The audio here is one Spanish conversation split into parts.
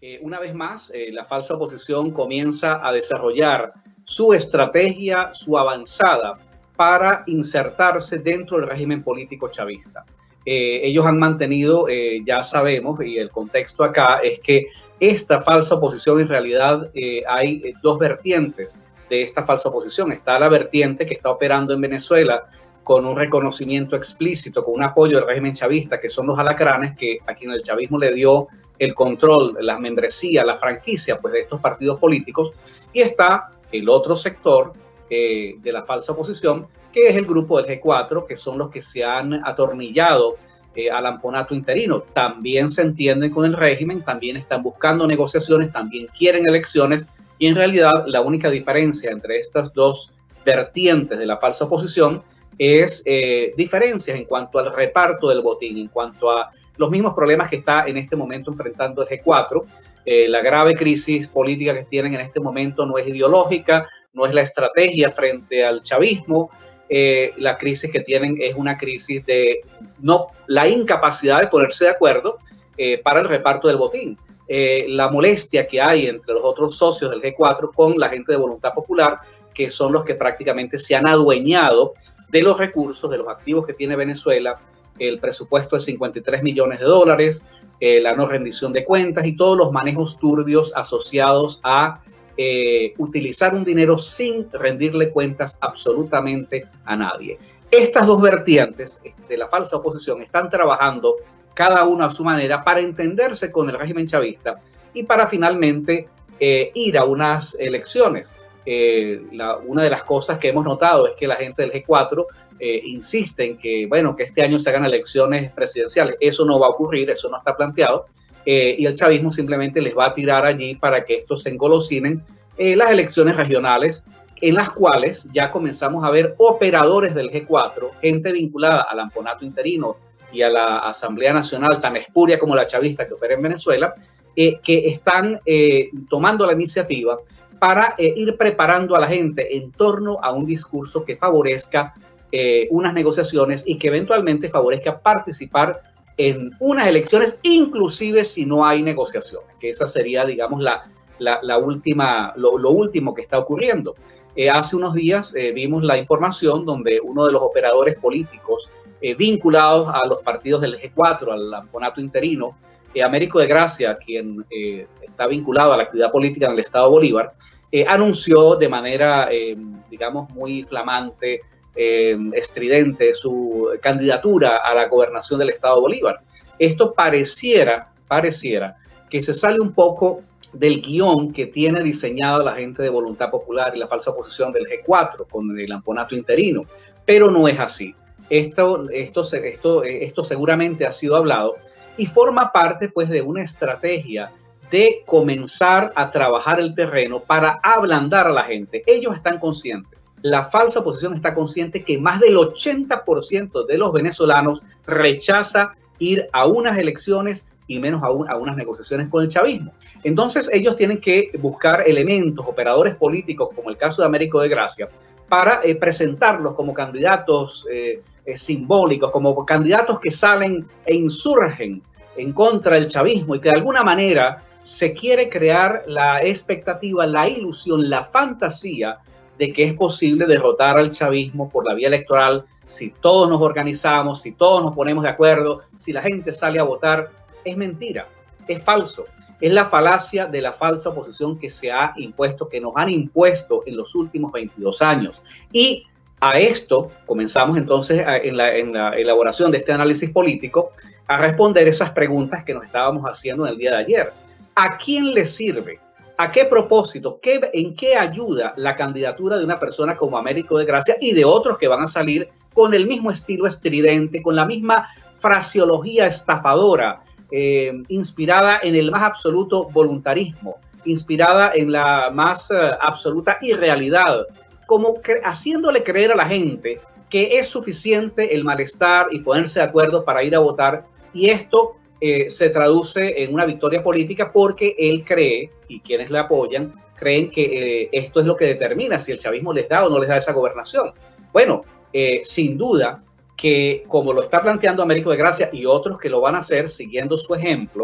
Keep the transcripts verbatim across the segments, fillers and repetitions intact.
Eh, una vez más, eh, la falsa oposición comienza a desarrollar su estrategia, su avanzada para insertarse dentro del régimen político chavista. Eh, ellos han mantenido, eh, ya sabemos, y el contexto acá es que esta falsa oposición en realidad eh, hay eh, dos vertientes de esta falsa oposición. Está la vertiente que está operando en Venezuela con un reconocimiento explícito, con un apoyo del régimen chavista, que son los alacranes, que a quien el chavismo le dio el control, la membresía, la franquicia pues, de estos partidos políticos. Y está el otro sector eh, de la falsa oposición, que es el grupo del G cuatro, que son los que se han atornillado eh, al amponato interino. También se entienden con el régimen, también están buscando negociaciones, también quieren elecciones, y en realidad la única diferencia entre estas dos vertientes de la falsa oposición es eh, diferencias en cuanto al reparto del botín, en cuanto a los mismos problemas que está en este momento enfrentando el G cuatro. Eh, la grave crisis política que tienen en este momento no es ideológica, no es la estrategia frente al chavismo. Eh, la crisis que tienen es una crisis de no, la incapacidad de ponerse de acuerdo eh, para el reparto del botín. Eh, la molestia que hay entre los otros socios del G cuatro con la gente de Voluntad Popular, que son los que prácticamente se han adueñado de los recursos, de los activos que tiene Venezuela, el presupuesto de cincuenta y tres millones de dólares, eh, la no rendición de cuentas y todos los manejos turbios asociados a eh, utilizar un dinero sin rendirle cuentas absolutamente a nadie. Estas dos vertientes de la falsa oposición están trabajando cada una a su manera para entenderse con el régimen chavista y para finalmente eh, ir a unas elecciones. Eh, la, una de las cosas que hemos notado es que la gente del G cuatro eh, insiste en que, bueno, que este año se hagan elecciones presidenciales. Eso no va a ocurrir, eso no está planteado, eh, y el chavismo simplemente les va a tirar allí para que estos se engolosinen eh, las elecciones regionales, en las cuales ya comenzamos a ver operadores del G cuatro, gente vinculada al amponato interino y a la Asamblea Nacional tan espuria como la chavista que opera en Venezuela, eh, que están eh, tomando la iniciativa para eh, ir preparando a la gente en torno a un discurso que favorezca eh, unas negociaciones y que eventualmente favorezca participar en unas elecciones, inclusive si no hay negociaciones, que esa sería, digamos, la, la, la última, lo, lo último que está ocurriendo. Eh, hace unos días eh, vimos la información donde uno de los operadores políticos eh, vinculados a los partidos del G cuatro, al amponato interino, Eh, Américo de Gracia, quien eh, está vinculado a la actividad política en el Estado Bolívar, eh, anunció de manera, eh, digamos, muy flamante, eh, estridente, su candidatura a la gobernación del Estado Bolívar. Esto pareciera, pareciera que se sale un poco del guión que tiene diseñado la gente de Voluntad Popular y la falsa oposición del G cuatro con el amponato interino, pero no es así. Esto, esto, esto, esto seguramente ha sido hablado y forma parte pues de una estrategia de comenzar a trabajar el terreno para ablandar a la gente. Ellos están conscientes, la falsa oposición está consciente que más del ochenta por ciento de los venezolanos rechaza ir a unas elecciones y menos aún a unas negociaciones con el chavismo. Entonces ellos tienen que buscar elementos, operadores políticos, como el caso de Américo de Gracia, para eh, presentarlos como candidatos eh, eh, simbólicos, como candidatos que salen e insurgen en contra del chavismo y que de alguna manera se quiere crear la expectativa, la ilusión, la fantasía de que es posible derrotar al chavismo por la vía electoral si todos nos organizamos, si todos nos ponemos de acuerdo, si la gente sale a votar. Es mentira, es falso. Es la falacia de la falsa oposición que se ha impuesto, que nos han impuesto en los últimos veintidós años. Y a esto comenzamos entonces a, en, la, en la elaboración de este análisis político a responder esas preguntas que nos estábamos haciendo en el día de ayer. ¿A quién le sirve? ¿A qué propósito? ¿Qué, ¿En qué ayuda la candidatura de una persona como Américo de Gracia y de otros que van a salir con el mismo estilo estridente, con la misma fraseología estafadora, Eh, inspirada en el más absoluto voluntarismo, inspirada en la más uh, absoluta irrealidad, como que, haciéndole creer a la gente que es suficiente el malestar y ponerse de acuerdo para ir a votar, y esto eh, se traduce en una victoria política porque él cree, y quienes le apoyan, creen que eh, esto es lo que determina si el chavismo les da o no les da esa gobernación. Bueno, eh, sin duda, que como lo está planteando Américo de Gracia y otros que lo van a hacer siguiendo su ejemplo,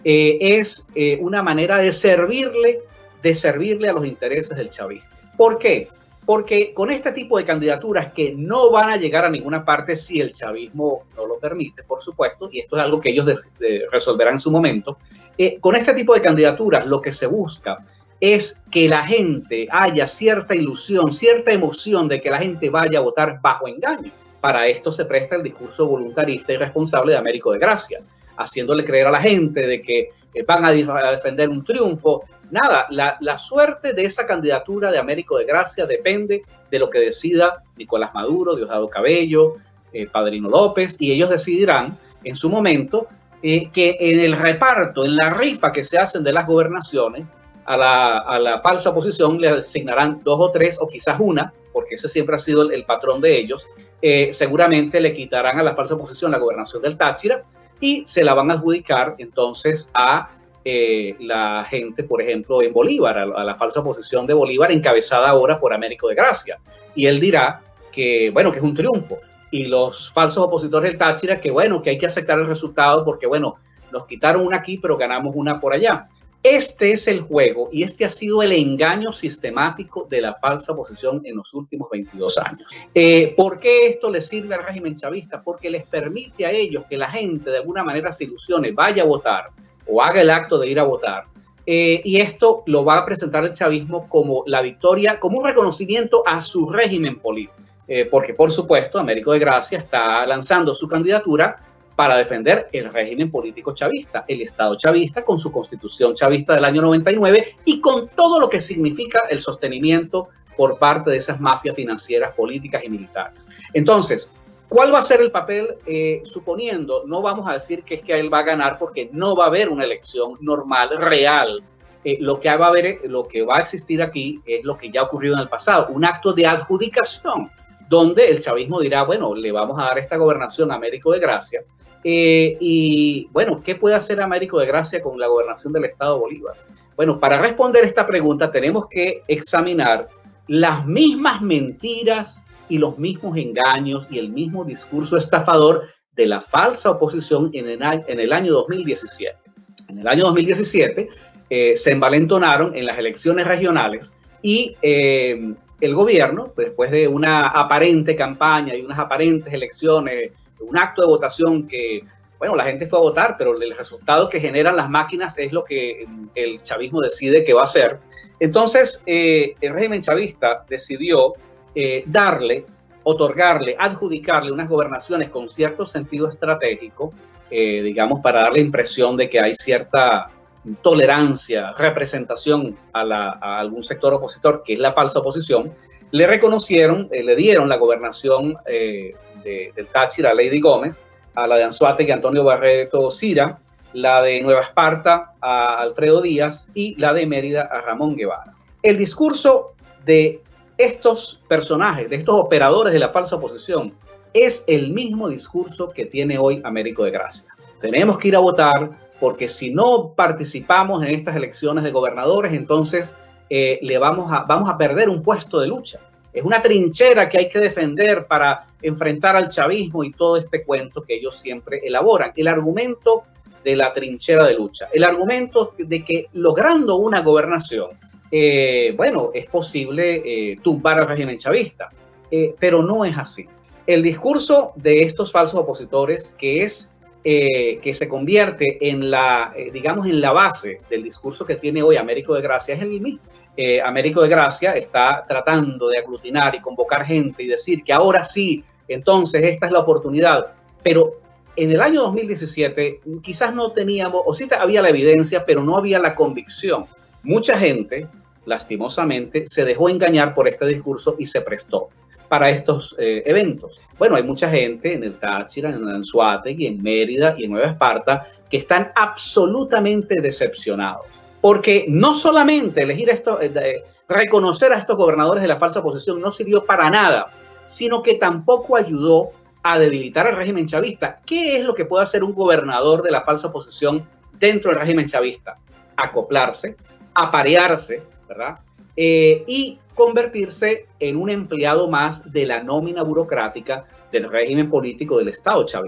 eh, es eh, una manera de servirle, de servirle a los intereses del chavismo. ¿Por qué? Porque con este tipo de candidaturas que no van a llegar a ninguna parte si el chavismo no lo permite, por supuesto, y esto es algo que ellos de, de resolverán en su momento, eh, con este tipo de candidaturas lo que se busca es que la gente haya cierta ilusión, cierta emoción de que la gente vaya a votar bajo engaño. Para esto se presta el discurso voluntarista y responsable de Américo de Gracia, haciéndole creer a la gente de que eh, van a, a defender un triunfo. Nada, la, la suerte de esa candidatura de Américo de Gracia depende de lo que decida Nicolás Maduro, Diosdado Cabello, eh, Padrino López, y ellos decidirán en su momento eh, que en el reparto, en la rifa que se hacen de las gobernaciones, a la, a la falsa oposición le asignarán dos o tres o quizás una, porque ese siempre ha sido el, el patrón de ellos. Eh, seguramente le quitarán a la falsa oposición la gobernación del Táchira y se la van a adjudicar entonces a eh, la gente, por ejemplo, en Bolívar, a, a la falsa oposición de Bolívar, encabezada ahora por Américo de Gracia. Y él dirá que, bueno, que es un triunfo. Y los falsos opositores del Táchira que, bueno, que hay que aceptar el resultado porque, bueno, nos quitaron una aquí, pero ganamos una por allá. Este es el juego y este ha sido el engaño sistemático de la falsa oposición en los últimos veintidós años. Eh, ¿Por qué esto les sirve al régimen chavista? Porque les permite a ellos que la gente de alguna manera se ilusione, vaya a votar o haga el acto de ir a votar. Eh, y esto lo va a presentar el chavismo como la victoria, como un reconocimiento a su régimen político. Eh, porque, por supuesto, Américo de Gracia está lanzando su candidatura para defender el régimen político chavista, el Estado chavista, con su constitución chavista del año noventa y nueve y con todo lo que significa el sostenimiento por parte de esas mafias financieras, políticas y militares. Entonces, ¿cuál va a ser el papel? Eh, suponiendo, no vamos a decir que es que él va a ganar porque no va a haber una elección normal, real. Eh, lo que va a haber, lo que va a existir aquí es lo que ya ha ocurrido en el pasado, un acto de adjudicación, donde el chavismo dirá, bueno, le vamos a dar esta gobernación a Américo de Gracia. Eh, y bueno, ¿qué puede hacer Américo de Gracia con la gobernación del Estado Bolívar? Bueno, para responder esta pregunta tenemos que examinar las mismas mentiras y los mismos engaños y el mismo discurso estafador de la falsa oposición en el, en el año dos mil diecisiete. En el año dos mil diecisiete eh, se envalentonaron en las elecciones regionales y eh, el gobierno, después de una aparente campaña y unas aparentes elecciones, un acto de votación que, bueno, la gente fue a votar, pero el resultado que generan las máquinas es lo que el chavismo decide que va a hacer. Entonces, eh, el régimen chavista decidió eh, darle, otorgarle, adjudicarle unas gobernaciones con cierto sentido estratégico, eh, digamos, para dar la impresión de que hay cierta tolerancia, representación a, la, a algún sector opositor, que es la falsa oposición. Le reconocieron, eh, le dieron la gobernación eh, de, del Táchira a Lady Gómez, a la de Anzoátegui a Antonio Barreto Sira, la de Nueva Esparta a Alfredo Díaz y la de Mérida a Ramón Guevara. El discurso de estos personajes, de estos operadores de la falsa oposición, es el mismo discurso que tiene hoy Américo de Gracia. Tenemos que ir a votar porque si no participamos en estas elecciones de gobernadores, entonces eh, le vamos a, vamos a perder un puesto de lucha. Es una trinchera que hay que defender para enfrentar al chavismo y todo este cuento que ellos siempre elaboran. El argumento de la trinchera de lucha, el argumento de que logrando una gobernación, eh, bueno, es posible eh, tumbar al régimen chavista, eh, pero no es así. El discurso de estos falsos opositores, que es eh, que se convierte en la, eh, digamos, en la base del discurso que tiene hoy Américo de Gracia, es el mismo. Eh, Américo de Gracia está tratando de aglutinar y convocar gente y decir que ahora sí, entonces esta es la oportunidad, pero en el año dos mil diecisiete quizás no teníamos, o sí había la evidencia, pero no había la convicción. Mucha gente, lastimosamente, se dejó engañar por este discurso y se prestó para estos eh, eventos. Bueno, hay mucha gente en el Táchira, en Anzoátegui, en Mérida y en Nueva Esparta que están absolutamente decepcionados. Porque no solamente elegir esto, eh, reconocer a estos gobernadores de la falsa oposición no sirvió para nada, sino que tampoco ayudó a debilitar al régimen chavista. ¿Qué es lo que puede hacer un gobernador de la falsa oposición dentro del régimen chavista? Acoplarse, aparearse, ¿verdad? Eh, y convertirse en un empleado más de la nómina burocrática del régimen político del Estado chavista.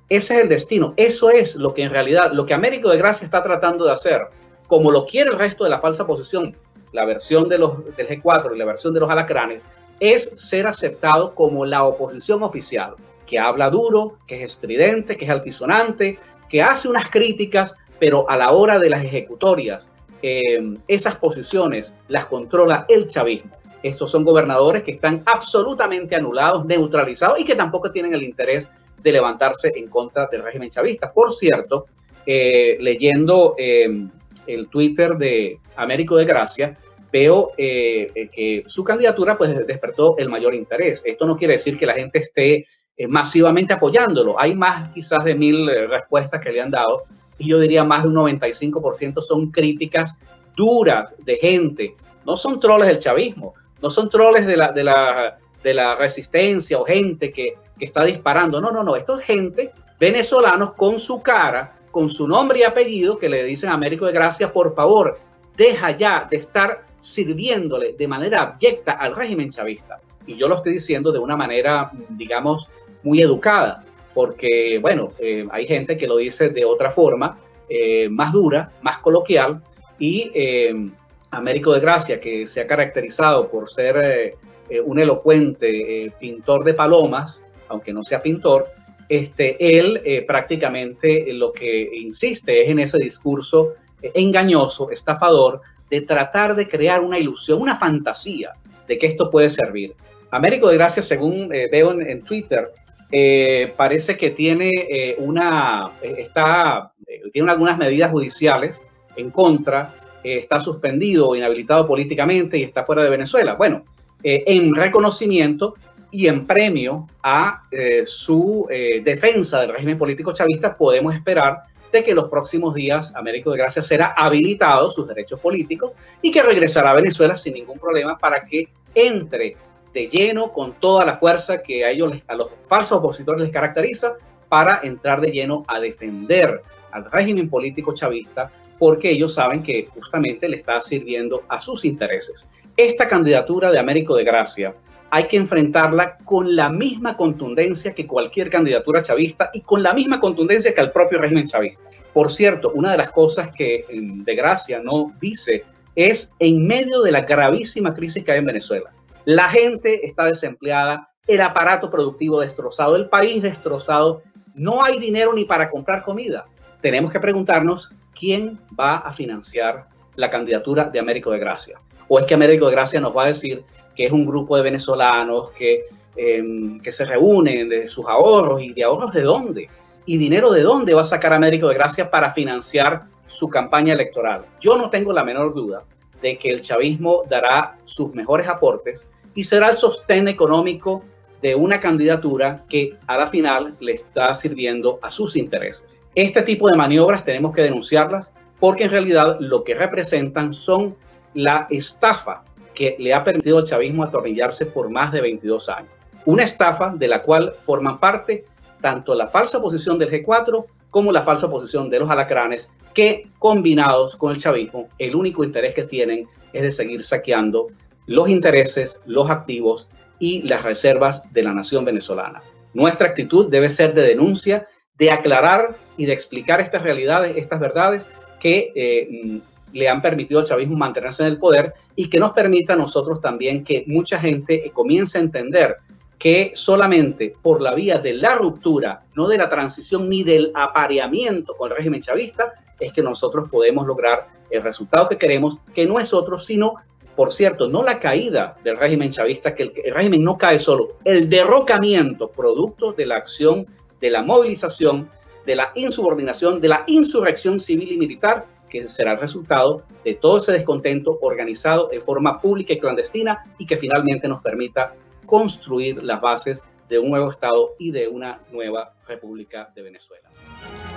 Ese es el destino. Eso es lo que en realidad, lo que Américo de Gracia está tratando de hacer, como lo quiere el resto de la falsa oposición, la versión de los, del G cuatro y la versión de los alacranes, es ser aceptado como la oposición oficial, que habla duro, que es estridente, que es altisonante, que hace unas críticas, pero a la hora de las ejecutorias, eh, esas posiciones las controla el chavismo. Estos son gobernadores que están absolutamente anulados, neutralizados y que tampoco tienen el interés de levantarse en contra del régimen chavista. Por cierto, eh, leyendo eh, el Twitter de Américo de Gracia, veo eh, que su candidatura pues despertó el mayor interés. Esto no quiere decir que la gente esté eh, masivamente apoyándolo. Hay más quizás de mil eh, respuestas que le han dado y yo diría más de un noventa y cinco por ciento son críticas duras de gente. No son troles del chavismo, no son troles de la, de la, de la resistencia o gente que, que está disparando. No, no, no. Esto es gente, venezolanos con su cara, con su nombre y apellido, que le dicen a Américo de Gracia, por favor, deja ya de estar sirviéndole de manera abyecta al régimen chavista. Y yo lo estoy diciendo de una manera, digamos, muy educada, porque, bueno, eh, hay gente que lo dice de otra forma, eh, más dura, más coloquial, y eh, Américo de Gracia, que se ha caracterizado por ser eh, eh, un elocuente eh, pintor de palomas, aunque no sea pintor, este, él eh, prácticamente lo que insiste es en ese discurso eh, engañoso, estafador, de tratar de crear una ilusión, una fantasía de que esto puede servir. Américo de Gracia, según eh, veo en, en Twitter, eh, parece que tiene eh, una, eh, está, eh, tiene algunas medidas judiciales en contra, eh, está suspendido o inhabilitado políticamente y está fuera de Venezuela. Bueno, eh, en reconocimiento y en premio a eh, su eh, defensa del régimen político chavista, podemos esperar de que en los próximos días Américo de Gracia será habilitado sus derechos políticos y que regresará a Venezuela sin ningún problema para que entre de lleno con toda la fuerza que a ellos, a los falsos opositores les caracteriza, para entrar de lleno a defender al régimen político chavista, porque ellos saben que justamente le está sirviendo a sus intereses. Esta candidatura de Américo de Gracia hay que enfrentarla con la misma contundencia que cualquier candidatura chavista y con la misma contundencia que el propio régimen chavista. Por cierto, una de las cosas que de Gracia no dice es en medio de la gravísima crisis que hay en Venezuela. La gente está desempleada, el aparato productivo destrozado, el país destrozado, no hay dinero ni para comprar comida. Tenemos que preguntarnos quién va a financiar la candidatura de Américo de Gracia. ¿O es que Américo de Gracia nos va a decir que es un grupo de venezolanos que, eh, que se reúnen de sus ahorros? ¿Y de ahorros de dónde? ¿Y dinero de dónde va a sacar Américo de Gracia para financiar su campaña electoral? Yo no tengo la menor duda de que el chavismo dará sus mejores aportes y será el sostén económico de una candidatura que a la final le está sirviendo a sus intereses. Este tipo de maniobras tenemos que denunciarlas porque en realidad lo que representan son la estafa que le ha permitido al chavismo atornillarse por más de veintidós años. Una estafa de la cual forman parte tanto la falsa posición del G cuatro como la falsa posición de los alacranes, que combinados con el chavismo, el único interés que tienen es de seguir saqueando los intereses, los activos y las reservas de la nación venezolana. Nuestra actitud debe ser de denuncia, de aclarar y de explicar estas realidades, estas verdades que eh, le han permitido al chavismo mantenerse en el poder y que nos permita a nosotros también que mucha gente comience a entender que solamente por la vía de la ruptura, no de la transición ni del apareamiento con el régimen chavista, es que nosotros podemos lograr el resultado que queremos, que no es otro, sino, por cierto, no la caída del régimen chavista, que el, el régimen no cae solo, el derrocamiento producto de la acción, de la movilización, de la insubordinación, de la insurrección civil y militar, que será el resultado de todo ese descontento organizado en forma pública y clandestina y que finalmente nos permita construir las bases de un nuevo Estado y de una nueva República de Venezuela.